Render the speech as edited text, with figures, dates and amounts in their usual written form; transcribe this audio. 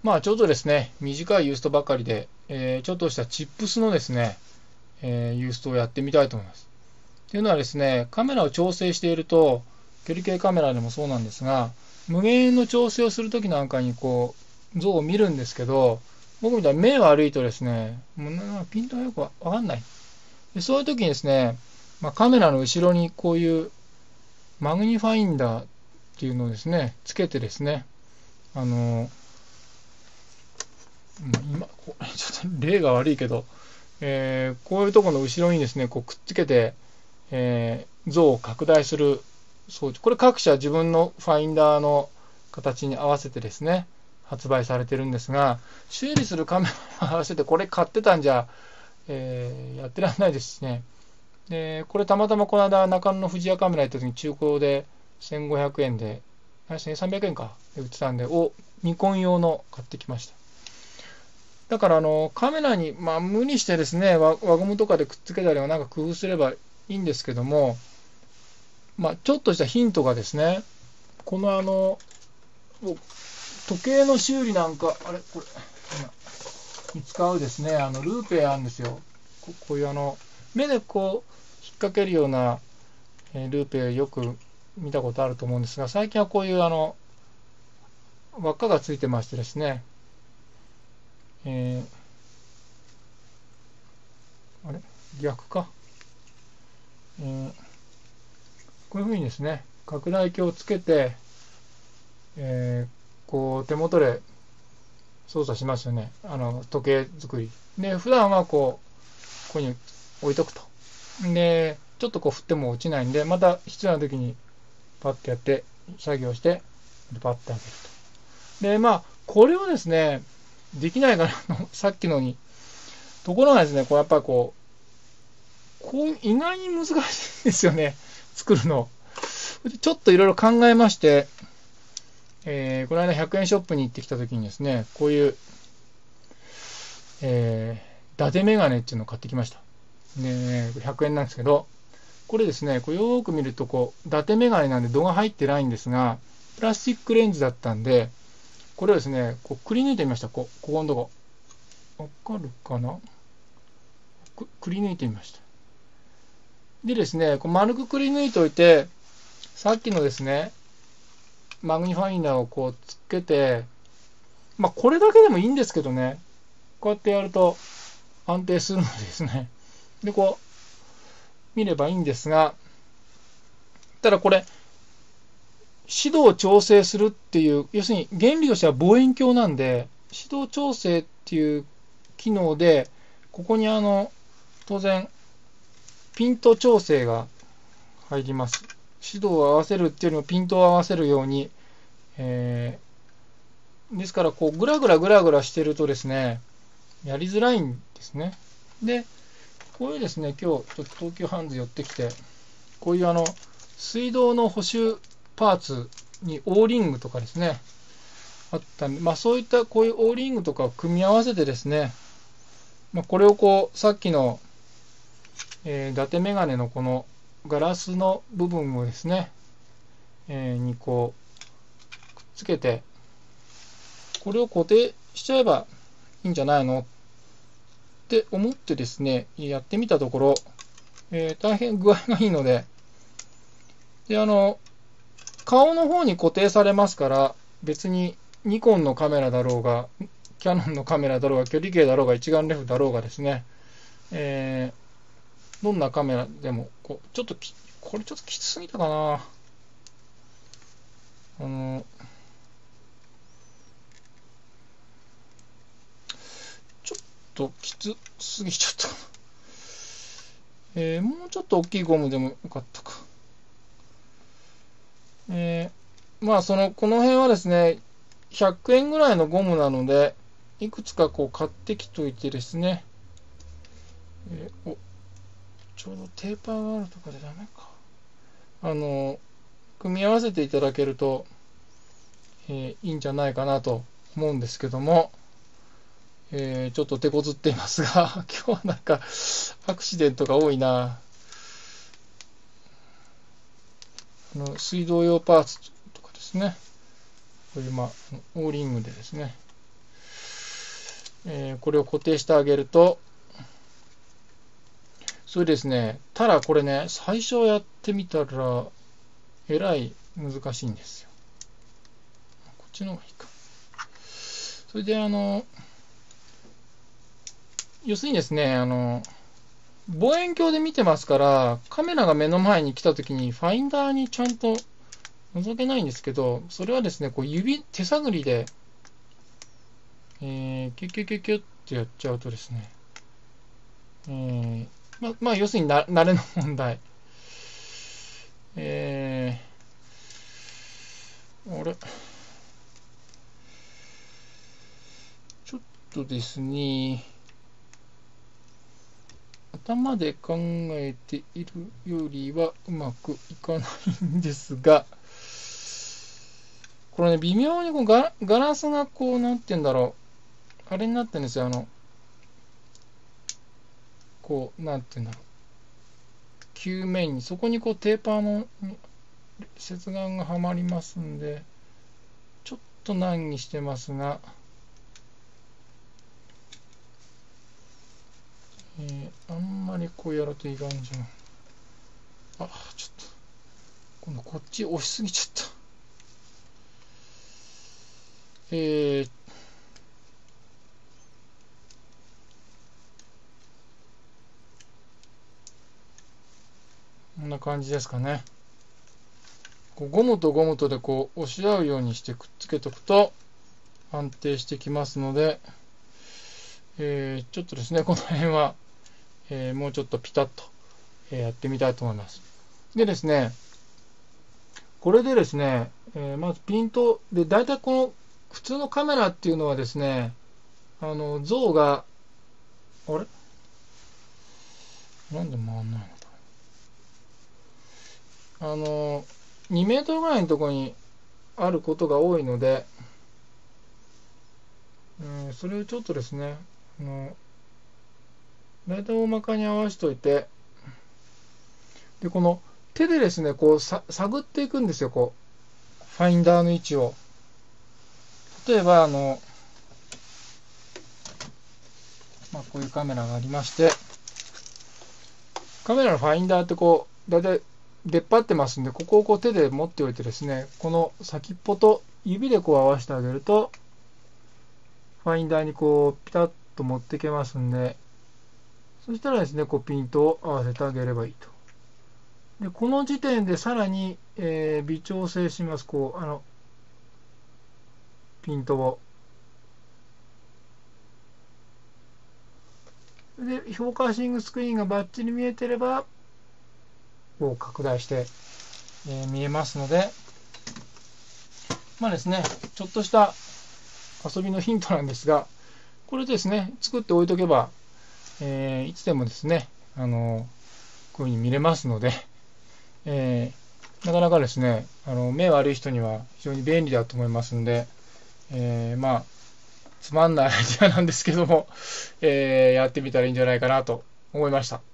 まあちょっとですね、短いユーストばかりで、ちょっとしたチップスのですね、ユーストをやってみたいと思います。というのはですね、カメラを調整していると、距離計カメラでもそうなんですが、無限の調整をするときなんかにこう、像を見るんですけど、僕みたいに目悪いとですね、もうピントがよくわかんない。でそういうときにですね、カメラの後ろにこういうマグニファインダーっていうのをですね、つけてですね、今、ちょっと例が悪いけど、こういうところの後ろにですね、こうくっつけて、像を拡大する装置。これ各社自分のファインダーの形に合わせてですね、発売されてるんですが、修理するカメラに合わせてこれ買ってたんじゃ、やってらんないですしね。で、これたまたまこの間中野の富士屋カメラ行った時に中古で1500円で、1300円かで売ってたんで、ニコン用の買ってきました。だからカメラに、無理してですね、輪ゴムとかでくっつけたりはなんか工夫すればいいんですけども、ちょっとしたヒントがですね、この時計の修理なんか、これ、に使うですね、ルーペあるんですよ。こういう目でこう、引っ掛けるようなルーペよく見たことあると思うんですが、最近はこういう輪っかがついてましてですね、あれ逆か、こういうふうにですね、拡大鏡をつけて、こう手元で操作しますよね。時計作り。で、普段はここに置いとくと。で、ちょっとこう振っても落ちないんで、また必要な時にパッとやって、作業して、パッと開けると。で、これをですね、できないかな、さっきのに。ところがですね、こうやっぱりこう意外に難しいんですよね、作るの。ちょっといろいろ考えまして、この間100円ショップに行ってきた時にですね、こういう、伊達メガネっていうのを買ってきました。で、100円なんですけど、これですね、こうよーく見ると伊達メガネなんで度が入ってないんですが、プラスチックレンズだったんで、これをですね、こうくり抜いてみました。ここのとこ。わかるかな？くり抜いてみました。でですね、丸くくり抜いておいて、さっきのですね、マグニファインダーをこうつけて、これだけでもいいんですけどね、こうやってやると安定するのでですね、で、こう、見ればいいんですが、ただこれ、指導を調整するっていう、要するに原理としては望遠鏡なんで、指導調整っていう機能で、ここに当然、ピント調整が入ります。指導を合わせるっていうよりもピントを合わせるように、ですからこうグラグラしてるとですね、やりづらいんですね。で、こういうですね、今日ちょっと東急ハンズ寄ってきて、こういう水道の補修パーツにオーリングとかですね、あったんで、そういったこういうオーリングとかを組み合わせてですね、これをこう、さっきの、伊達メガネのこのガラスの部分をですね、にこう、くっつけて、これを固定しちゃえばいいんじゃないのって思ってですね、やってみたところ、大変具合がいいので、で、顔の方に固定されますから、別にニコンのカメラだろうが、キヤノンのカメラだろうが、距離計だろうが、一眼レフだろうがですね、どんなカメラでも、これちょっときつすぎたかな。ちょっときつすぎちゃった。もうちょっと大きいゴムでもよかったか。この辺はですね、100円ぐらいのゴムなので、いくつかこう買ってきといてですね、ちょうどテーパーがあるとかでダメか。組み合わせていただけると、いいんじゃないかなと思うんですけども、ちょっと手こずっていますが、今日はなんかアクシデントが多いな。水道用パーツとかですね、こういうオーリングでですね、 これを固定してあげると、それですね、ただこれね、最初やってみたら、えらい難しいんですよ。こっちの方がいいか。それで要するにですね、望遠鏡で見てますから、カメラが目の前に来たときに、ファインダーにちゃんと覗けないんですけど、それはですね、こう手探りで、キュッキュッキュッキュッってやっちゃうとですね、まあ、要するに慣れの問題。あれちょっとですね、頭で考えているよりはうまくいかないんですが、これね、微妙にこうガラスがこう、なんて言うんだろう、あれになってるんですよ、こう、なんて言うんだろう、球面に、そこにこうテーパーの接眼がはまりますんで、ちょっと難儀してますが、あんまりこうやるといかんじゃん。ちょっと、今度こっち押しすぎちゃった。こんな感じですかね。こうゴムとゴムとでこう押し合うようにしてくっつけておくと安定してきますので、ちょっとですね、この辺は、もうちょっとピタッと、やってみたいと思います。でですね、これでですね、まずピントで、だいたいこの普通のカメラっていうのはですね、像が、あれなんで回んないのか。2メートルぐらいのところにあることが多いので、それをちょっとですね、大体大まかに合わせておいて、で、この手でですね、こう探っていくんですよ、こう、ファインダーの位置を。例えば、こういうカメラがありまして、カメラのファインダーってこう、だいたい出っ張ってますんで、ここをこう手で持っておいてですね、この先っぽと指でこう合わせてあげると、ファインダーにこうピタッと持っていけますんで、そしたらですね、こうピントを合わせてあげればいいと。で、この時点でさらに、微調整します。こう、ピントを。で、フォーカシングスクリーンがバッチリ見えてれば、こう拡大して、見えますので、まあですね、ちょっとした遊びのヒントなんですが、これですね、作っておいとけば、いつでもですね、こういうふうに見れますので、なかなかですね、目悪い人には非常に便利だと思いますので、まあ、つまんないアイデアなんですけども、やってみたらいいんじゃないかなと思いました。